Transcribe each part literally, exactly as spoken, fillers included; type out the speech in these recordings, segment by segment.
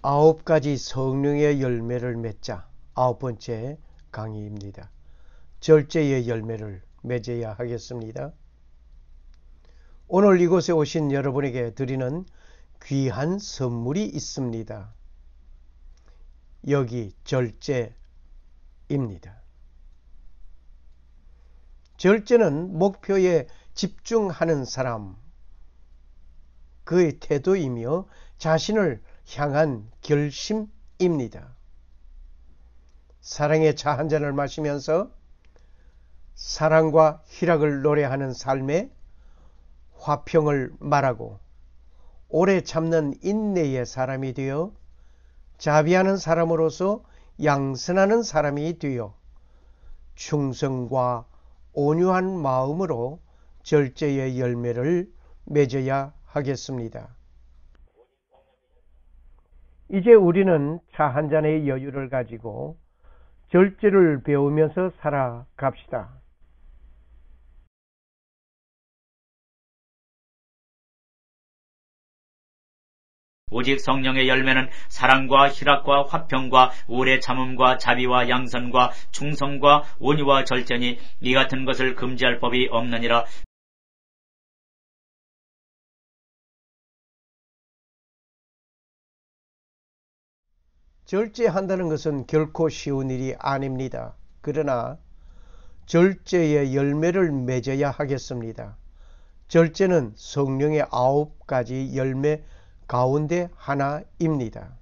아홉 가지 성령의 열매를 맺자. 아홉 번째 강의입니다. 절제의 열매를 맺어야 하겠습니다. 오늘 이곳에 오신 여러분에게 드리는 귀한 선물이 있습니다. 여기 절제입니다. 절제는 목표에 집중하는 사람, 그의 태도이며 자신을 향한 결심입니다. 사랑의 차 한 잔을 마시면서 사랑과 희락을 노래하는 삶에 화평을 말하고 오래 참는 인내의 사람이 되어 자비하는 사람으로서 양선하는 사람이 되어 충성과 온유한 마음으로 절제의 열매를 맺어야 하겠습니다. 이제 우리는 차 한 잔의 여유를 가지고 절제를 배우면서 살아갑시다. 오직 성령의 열매는 사랑과 희락과 화평과 오래 참음과 자비와 양선과 충성과 온유와 절제니 이 같은 것을 금지할 법이 없느니라. 절제한다는 것은 결코 쉬운 일이 아닙니다. 그러나 절제의 열매를 맺어야 하겠습니다. 절제는 성령의 아홉 가지 열매 가운데 하나입니다.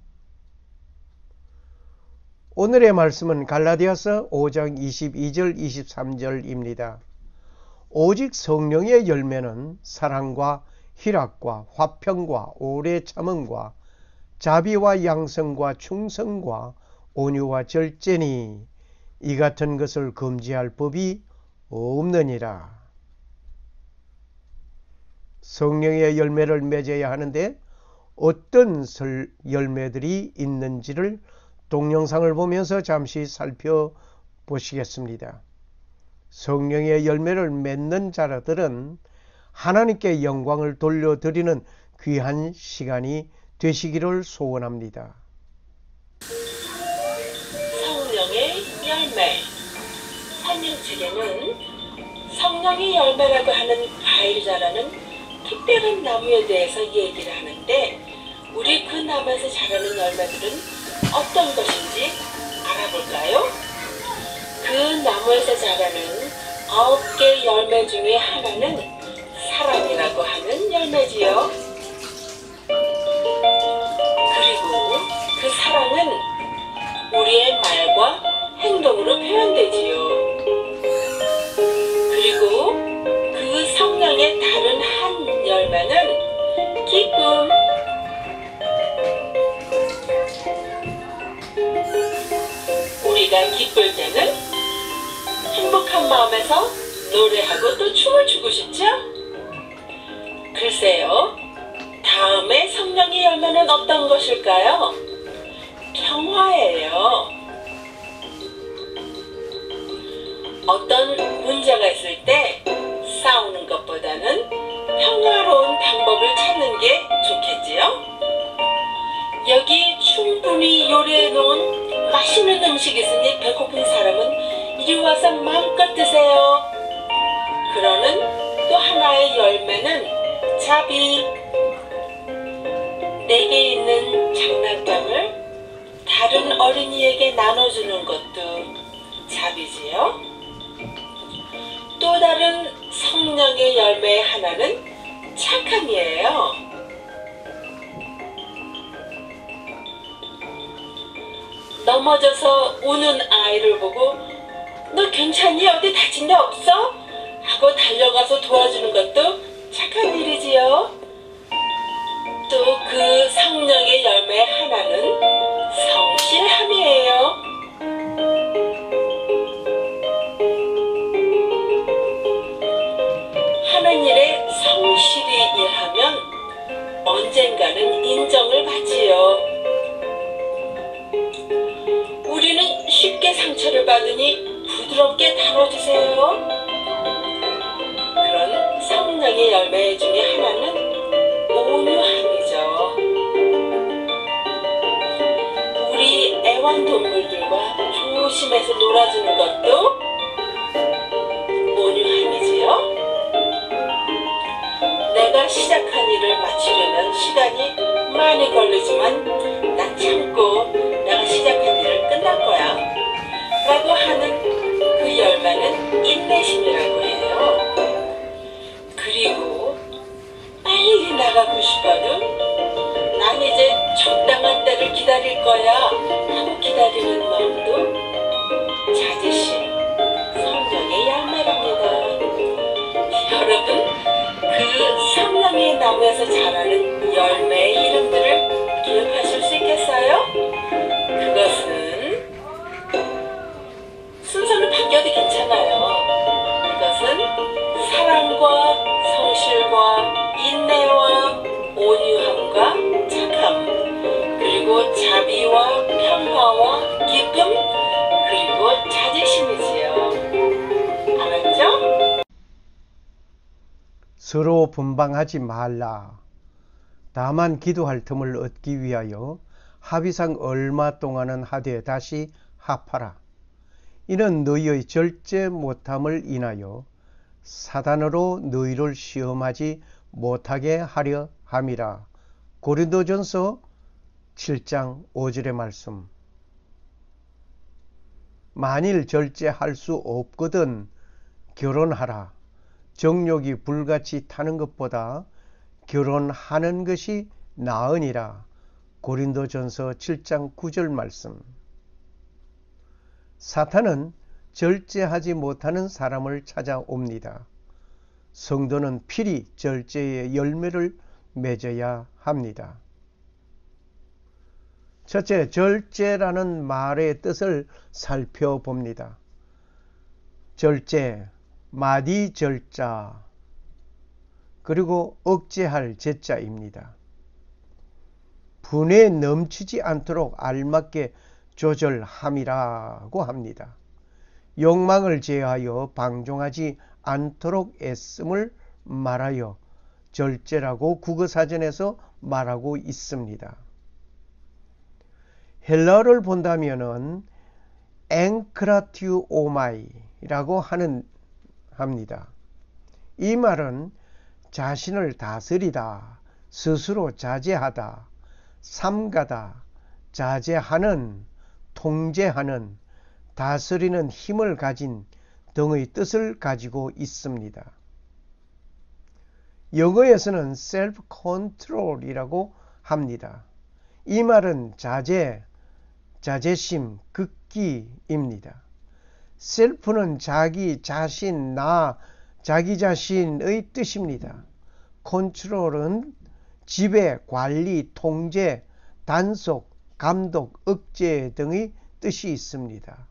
오늘의 말씀은 갈라디아서 오 장 이십이 절 이십삼 절입니다. 오직 성령의 열매는 사랑과 희락과 화평과 오래 참음과 자비와 양성과 충성과 온유와 절제니 이 같은 것을 금지할 법이 없느니라. 성령의 열매를 맺어야 하는데 어떤 열매들이 있는지를 동영상을 보면서 잠시 살펴보시겠습니다. 성령의 열매를 맺는 자들은 하나님께 영광을 돌려드리는 귀한 시간이 되시기를 소원합니다. 성령의 열매. 설명책에는 성령의 열매라고 하는 과일을 자라는 특별한 나무에 대해서 얘기를 하는데 우리 그 나무에서 자라는 열매들은 어떤 것인지 알아볼까요? 그 나무에서 자라는 아홉 개 열매 중에 하나는 사랑이라고 하는 열매지요. 그리고 그 사랑은 우리의 말과 행동으로 표현되지요. 그리고 그 성령의 다른 한 열매는 기쁨. 우리가 기쁠 때는 행복한 마음에서 노래하고 또 춤을 추고 싶죠? 글쎄요, 다음에 성령의 열매는 어떤 것일까요? 평화예요. 어떤 문제가 있을 때 싸우는 것보다는 평화로운 방법을 찾는 게 좋겠지요? 여기 충분히 요리해 놓은 맛있는 음식이 있으니 배고픈 사람은 이리 와서 마음껏 드세요. 그러는 또 하나의 열매는 자비. 내게 있는 장난감을 다른 어린이에게 나눠주는 것도 자비지요. 또 다른 성령의 열매의 하나는 착함이에요. 넘어져서 우는 아이를 보고 너 괜찮니? 어디 다친 데 없어? 하고 달려가서 도와주는 것도 착한 일이지요. 또 그 성령의 열매의 하나는 성실함이에요. 하는 일에 성실히 일하면 언젠가는 인정을 받지요. 우리는 쉽게 상처를 받으니 부드럽게 다뤄주세요. 그런 성령의 열매 중에 하나는 온유함이죠. 애완동물들과 조심해서 놀아주는 것도 온유함이지요. 내가 시작한 일을 마치려면 시간이 많이 걸리지만 난 참고 내가 시작한 일을 끝날 거야 라고 하는 그 열매는 인내심이라고 해요. 그리고 빨리 나가고 싶어도 난 이제 적당한 때를 기다릴 거야 하고 기다리는 마음도 자제심, 성령의 열매랍니다. 여러분, 그 성령의 나무에서 자라는 열매의 이름들을 기억하실 수 있겠어요? 그것은 순서는 바뀌어도 괜찮아요. 이것은 사랑과 성실과 인내와 온유함과 착함, 그리고 자비와 평화와 기쁨, 그리고 자제심이지요. 알았죠? 서로 분방하지 말라. 다만 기도할 틈을 얻기 위하여 합의상 얼마 동안은 하되 다시 합하라. 이는 너희의 절제 못함을 인하여 사단으로 너희를 시험하지 못하게 하려 함이라. 고린도전서 칠 장 오 절의 말씀. 만일 절제할 수 없거든 결혼하라. 정욕이 불같이 타는 것보다 결혼하는 것이 나으니라. 고린도전서 칠 장 구 절 말씀. 사탄은 절제하지 못하는 사람을 찾아옵니다. 성도는 필히 절제의 열매를 맺어야 합니다. 첫째, 절제라는 말의 뜻을 살펴봅니다. 절제, 마디 절자, 그리고 억제할 제자입니다. 분에 넘치지 않도록 알맞게 조절함이라고 합니다. 욕망을 제하여 방종하지 않도록 애씀을 말하여 절제라고 국어사전에서 말하고 있습니다. 헬라어를 본다면은 앵크라티오마이라고 하는 합니다. 이 말은 자신을 다스리다, 스스로 자제하다, 삼가다, 자제하는, 통제하는, 다스리는 힘을 가진 등의 뜻을 가지고 있습니다. 영어에서는 self control이라고 합니다. 이 말은 자제, 자제심, 극기입니다. 셀프는 자기 자신, 나, 자기 자신의 뜻입니다. 컨트롤은 지배, 관리, 통제, 단속, 감독, 억제 등의 뜻이 있습니다.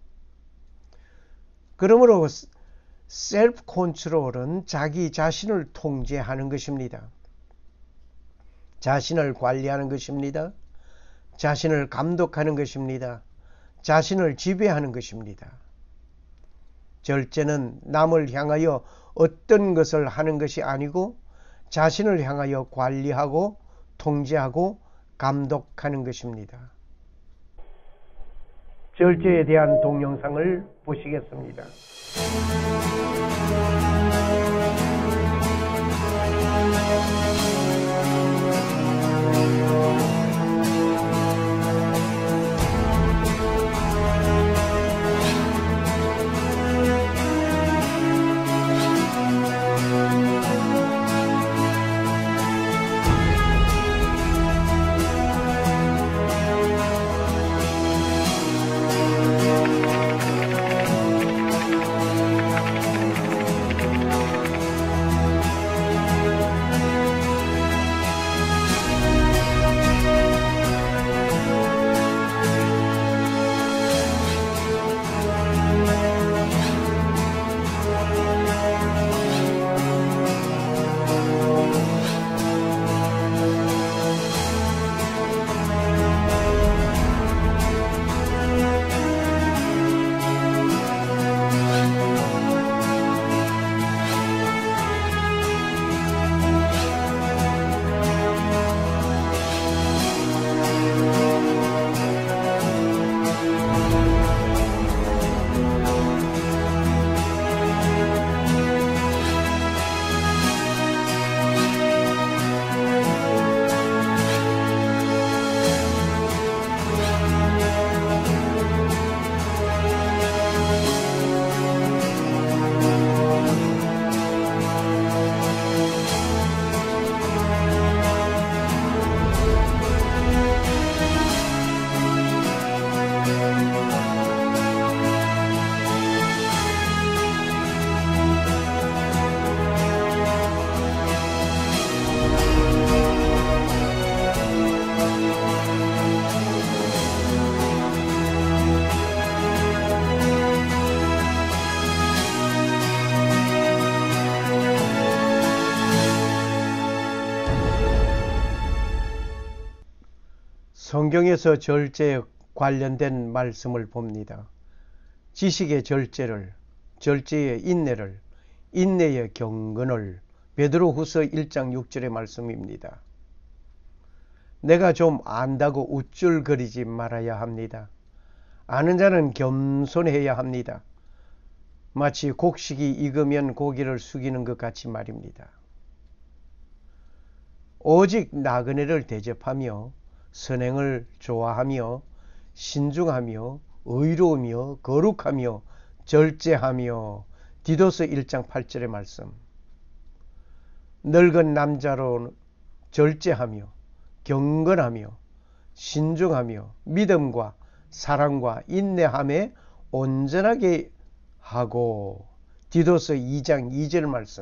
그러므로 셀프 컨트롤은 자기 자신을 통제하는 것입니다. 자신을 관리하는 것입니다. 자신을 감독하는 것입니다. 자신을 지배하는 것입니다. 절제는 남을 향하여 어떤 것을 하는 것이 아니고 자신을 향하여 관리하고 통제하고 감독하는 것입니다. 절제에 대한 동영상을 보시겠습니다. 성경에서 절제에 관련된 말씀을 봅니다. 지식의 절제를, 절제의 인내를, 인내의 경건을 베드로후서 일 장 육 절의 말씀입니다. 내가 좀 안다고 우쭐거리지 말아야 합니다. 아는 자는 겸손해야 합니다. 마치 곡식이 익으면 고기를 숙이는 것 같이 말입니다. 오직 나그네를 대접하며 선행을 좋아하며 신중하며 의로우며 거룩하며 절제하며 디도서 일 장 팔 절의 말씀. 늙은 남자로 절제하며 경건하며 신중하며 믿음과 사랑과 인내함에 온전하게 하고 디도서 이 장 이 절 말씀.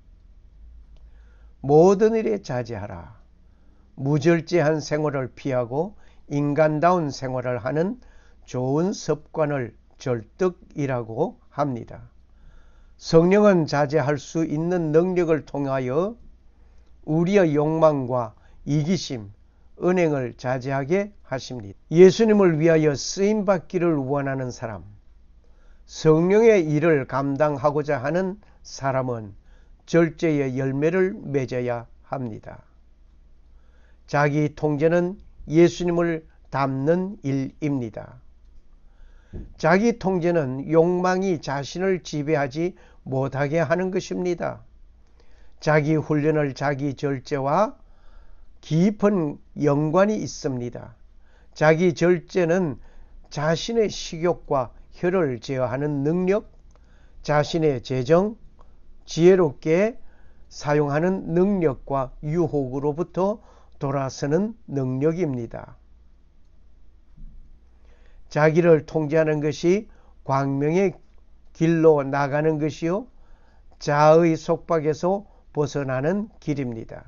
모든 일에 자제하라. 무절제한 생활을 피하고 인간다운 생활을 하는 좋은 습관을 절득이라고 합니다. 성령은 자제할 수 있는 능력을 통하여 우리의 욕망과 이기심, 은행을 자제하게 하십니다. 예수님을 위하여 쓰임받기를 원하는 사람, 성령의 일을 감당하고자 하는 사람은 절제의 열매를 맺어야 합니다. 자기 통제는 예수님을 닮는 일입니다. 자기 통제는 욕망이 자신을 지배하지 못하게 하는 것입니다. 자기 훈련을 자기 절제와 깊은 연관이 있습니다. 자기 절제는 자신의 식욕과 혀를 제어하는 능력, 자신의 재정, 지혜롭게 사용하는 능력과 유혹으로부터 돌아서는 능력입니다. 자기를 통제하는 것이 광명의 길로 나가는 것이요 자아의 속박에서 벗어나는 길입니다.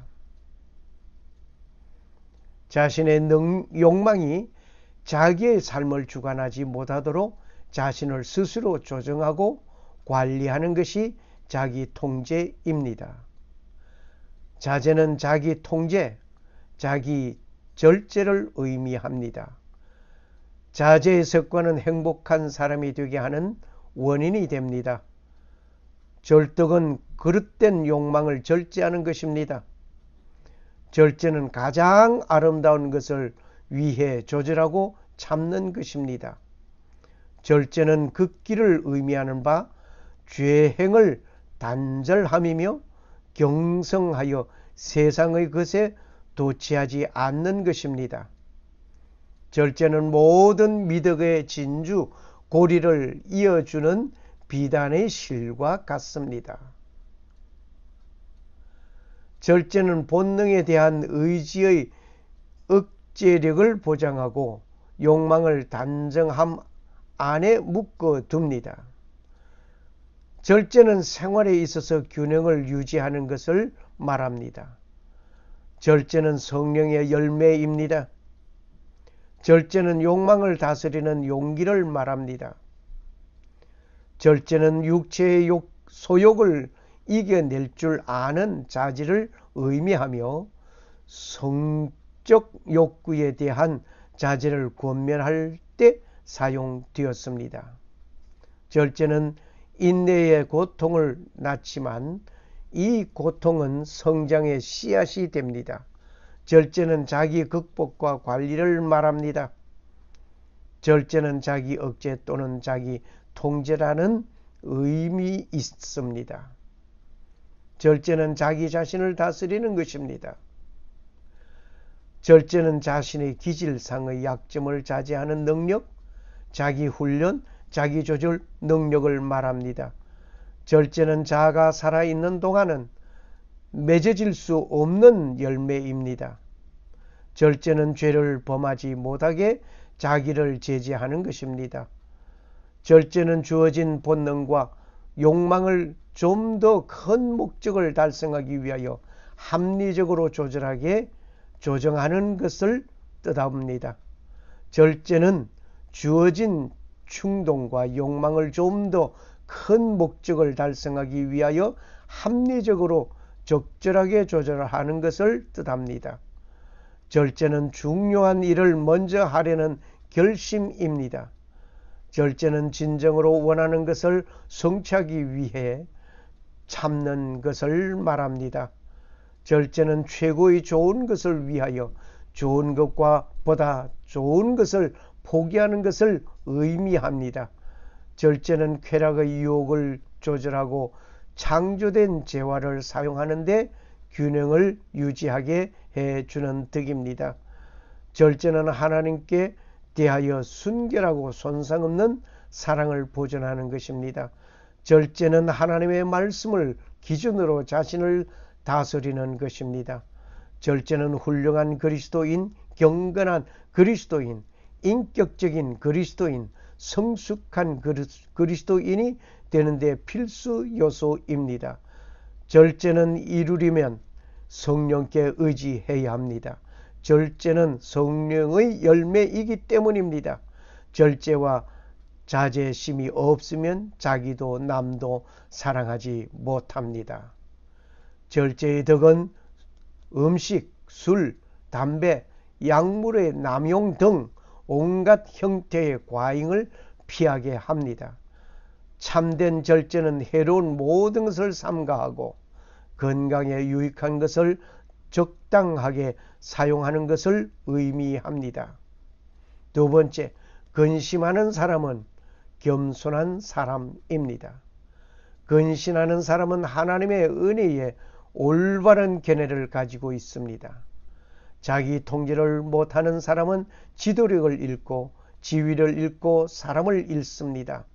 자신의 능, 욕망이 자기의 삶을 주관하지 못하도록 자신을 스스로 조정하고 관리하는 것이 자기 통제입니다. 자제는 자기 통제, 자기 절제를 의미합니다. 자제의 습관은 행복한 사람이 되게 하는 원인이 됩니다. 절득은 그릇된 욕망을 절제하는 것입니다. 절제는 가장 아름다운 것을 위해 조절하고 참는 것입니다. 절제는 극기를 의미하는 바 죄행을 단절함이며 경성하여 세상의 것에 도취하지 않는 것입니다. 절제는 모든 미덕의 진주, 고리를 이어주는 비단의 실과 같습니다. 절제는 본능에 대한 의지의 억제력을 보장하고 욕망을 단정함 안에 묶어둡니다. 절제는 생활에 있어서 균형을 유지하는 것을 말합니다. 절제는 성령의 열매입니다. 절제는 욕망을 다스리는 용기를 말합니다. 절제는 육체의 욕, 소욕을 이겨낼 줄 아는 자질을 의미하며 성적 욕구에 대한 자질을 권면할 때 사용되었습니다. 절제는 인내의 고통을 낳지만 이 고통은 성장의 씨앗이 됩니다. 절제는 자기 극복과 관리를 말합니다. 절제는 자기 억제 또는 자기 통제라는 의미 있습니다. 절제는 자기 자신을 다스리는 것입니다. 절제는 자신의 기질상의 약점을 자제하는 능력, 자기 훈련, 자기 조절 능력을 말합니다. 절제는 자아가 살아있는 동안은 맺어질 수 없는 열매입니다. 절제는 죄를 범하지 못하게 자기를 제재하는 것입니다. 절제는 주어진 본능과 욕망을 좀 더 큰 목적을 달성하기 위하여 합리적으로 조절하게 조정하는 것을 뜻합니다. 절제는 주어진 충동과 욕망을 좀 더 큰 목적을 달성하기 위하여 합리적으로 적절하게 조절하는 것을 뜻합니다. 절제는 중요한 일을 먼저 하려는 결심입니다. 절제는 진정으로 원하는 것을 성취하기 위해 참는 것을 말합니다. 절제는 최고의 좋은 것을 위하여 좋은 것과 보다 좋은 것을 포기하는 것을 의미합니다. 절제는 쾌락의 유혹을 조절하고 창조된 재화를 사용하는데 균형을 유지하게 해주는 덕입니다. 절제는 하나님께 대하여 순결하고 손상 없는 사랑을 보존하는 것입니다. 절제는 하나님의 말씀을 기준으로 자신을 다스리는 것입니다. 절제는 훌륭한 그리스도인, 경건한 그리스도인, 인격적인 그리스도인, 성숙한 그리스도인이 되는데 필수 요소입니다. 절제는 이루려면 성령께 의지해야 합니다. 절제는 성령의 열매이기 때문입니다. 절제와 자제심이 없으면 자기도 남도 사랑하지 못합니다. 절제의 덕은 음식, 술, 담배, 약물의 남용 등 온갖 형태의 과잉을 피하게 합니다. 참된 절제는 해로운 모든 것을 삼가하고 건강에 유익한 것을 적당하게 사용하는 것을 의미합니다. 두 번째, 근심하는 사람은 겸손한 사람입니다. 근신하는 사람은 하나님의 은혜에 올바른 견해를 가지고 있습니다. 자기 통제를 못하는 사람은 지도력을 잃고 지위를 잃고 사람을 잃습니다.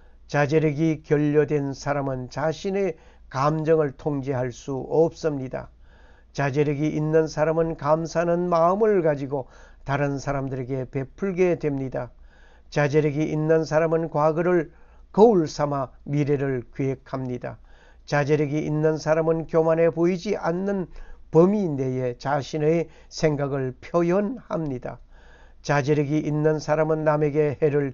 자제력이 결여된 사람은 자신의 감정을 통제할 수 없습니다. 자제력이 있는 사람은 감사하는 마음을 가지고 다른 사람들에게 베풀게 됩니다. 자제력이 있는 사람은 과거를 거울 삼아 미래를 계획합니다. 자제력이 있는 사람은 교만해 보이지 않는 범위 내에 자신의 생각을 표현합니다. 자제력이 있는 사람은 남에게 해를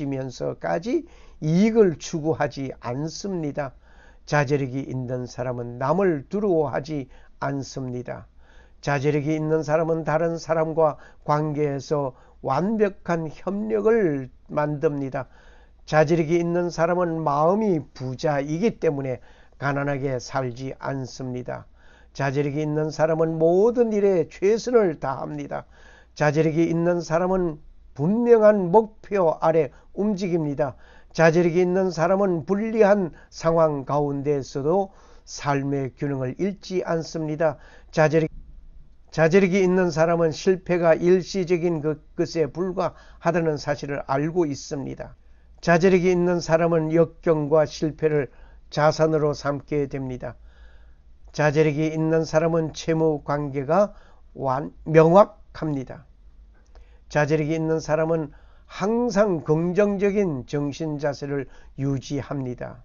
끼치면서까지 이익을 추구하지 않습니다. 자제력이 있는 사람은 남을 두려워하지 않습니다. 자제력이 있는 사람은 다른 사람과 관계에서 완벽한 협력을 만듭니다. 자제력이 있는 사람은 마음이 부자이기 때문에 가난하게 살지 않습니다. 자제력이 있는 사람은 모든 일에 최선을 다합니다. 자제력이 있는 사람은 분명한 목표 아래 움직입니다. 자제력이 있는 사람은 불리한 상황 가운데서도 삶의 균형을 잃지 않습니다. 자제력, 자제력이 있는 사람은 실패가 일시적인 것에 불과하다는 사실을 알고 있습니다. 자제력이 있는 사람은 역경과 실패를 자산으로 삼게 됩니다. 자제력이 있는 사람은 채무 관계가 명확합니다. 자제력이 있는 사람은 항상 긍정적인 정신 자세를 유지합니다.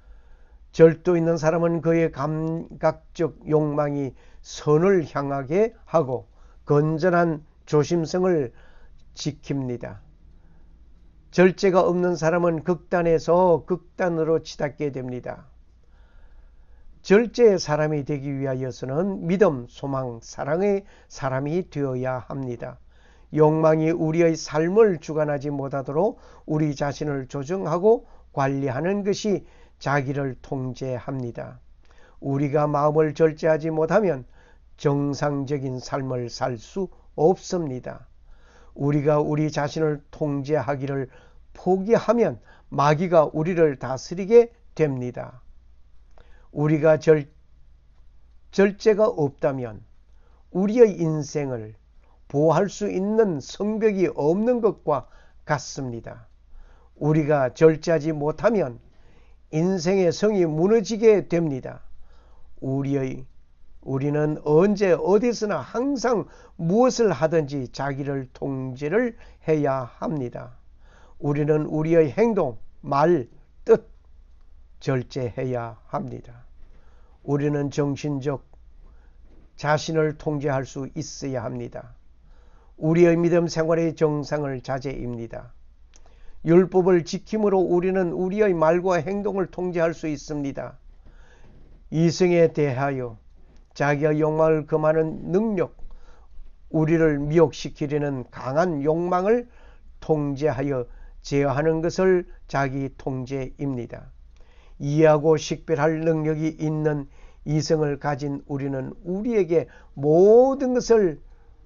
절도 있는 사람은 그의 감각적 욕망이 선을 향하게 하고 건전한 조심성을 지킵니다. 절제가 없는 사람은 극단에서 극단으로 치닫게 됩니다. 절제의 사람이 되기 위하여서는 믿음, 소망, 사랑의 사람이 되어야 합니다. 욕망이 우리의 삶을 주관하지 못하도록 우리 자신을 조정하고 관리하는 것이 자기를 통제합니다. 우리가 마음을 절제하지 못하면 정상적인 삶을 살 수 없습니다. 우리가 우리 자신을 통제하기를 포기하면 마귀가 우리를 다스리게 됩니다. 우리가 절, 절제가 없다면 우리의 인생을 보호할 수 있는 성벽이 없는 것과 같습니다. 우리가 절제하지 못하면 인생의 성이 무너지게 됩니다. 우리의, 우리는 언제 어디서나 항상 무엇을 하든지 자기를 통제를 해야 합니다. 우리는 우리의 행동, 말, 뜻 절제해야 합니다. 우리는 정신적 자신을 통제할 수 있어야 합니다. 우리의 믿음 생활의 정상을 자제입니다. 율법을 지킴으로 우리는 우리의 말과 행동을 통제할 수 있습니다. 이성에 대하여 자기의 욕망을 금하는 능력, 우리를 미혹시키려는 강한 욕망을 통제하여 제어하는 것을 자기 통제입니다. 이해하고 식별할 능력이 있는 이성을 가진 우리는 우리에게 모든 것을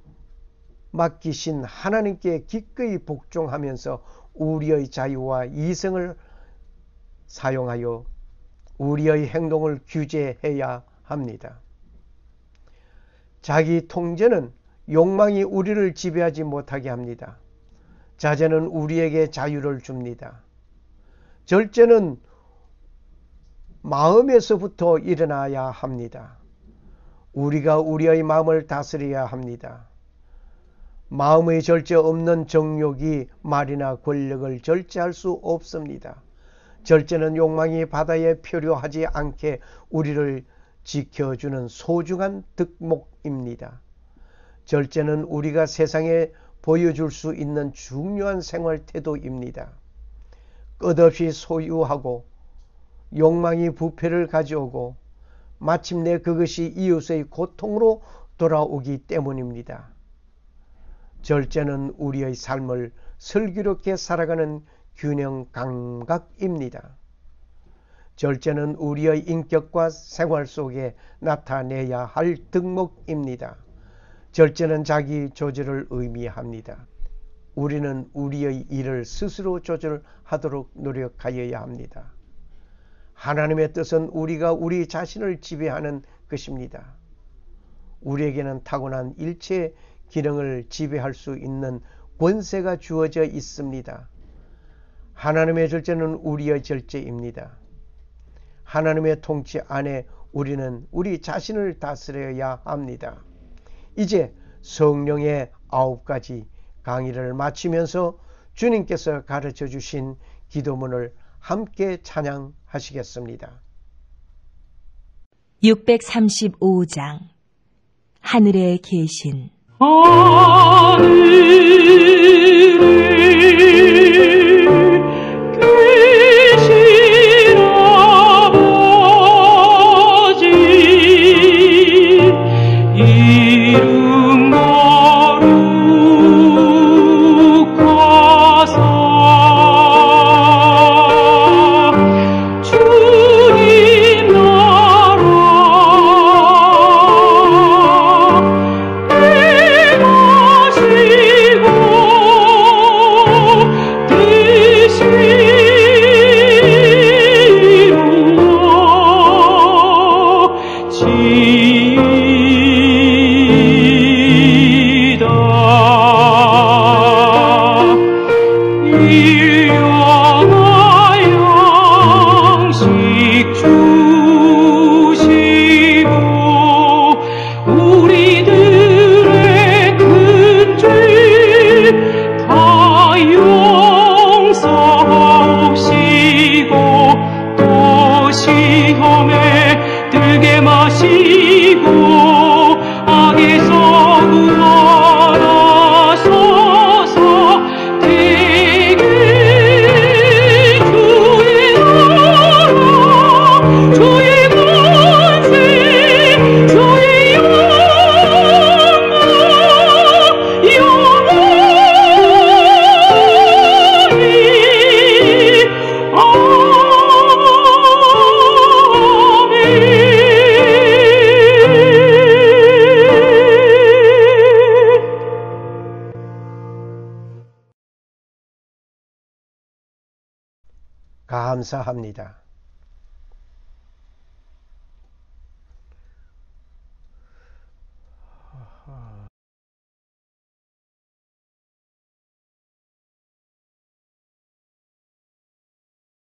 맡기신 하나님께 기꺼이 복종하면서 우리의 자유와 이성을 사용하여 우리의 행동을 규제해야 합니다. 자기 통제는 욕망이 우리를 지배하지 못하게 합니다. 자제는 우리에게 자유를 줍니다. 절제는 마음에서부터 일어나야 합니다. 우리가 우리의 마음을 다스려야 합니다. 마음의 절제 없는 정욕이 말이나 권력을 절제할 수 없습니다. 절제는 욕망이 바다에 표류하지 않게 우리를 지켜주는 소중한 득목입니다. 절제는 우리가 세상에 보여줄 수 있는 중요한 생활 태도입니다. 끝없이 소유하고 욕망이 부패를 가져오고 마침내 그것이 이웃의 고통으로 돌아오기 때문입니다. 절제는 우리의 삶을 슬기롭게 살아가는 균형 감각입니다. 절제는 우리의 인격과 생활 속에 나타내야 할 덕목입니다. 절제는 자기 조절을 의미합니다. 우리는 우리의 일을 스스로 조절하도록 노력하여야 합니다. 하나님의 뜻은 우리가 우리 자신을 지배하는 것입니다. 우리에게는 타고난 일체 기능을 지배할 수 있는 권세가 주어져 있습니다. 하나님의 절제는 우리의 절제입니다. 하나님의 통치 안에 우리는 우리 자신을 다스려야 합니다. 이제 성령의 아홉 가지 강의를 마치면서 주님께서 가르쳐 주신 기도문을 함께 찬양하시겠습니다. 육백삼십오 장 하늘에 계신 감사합니다.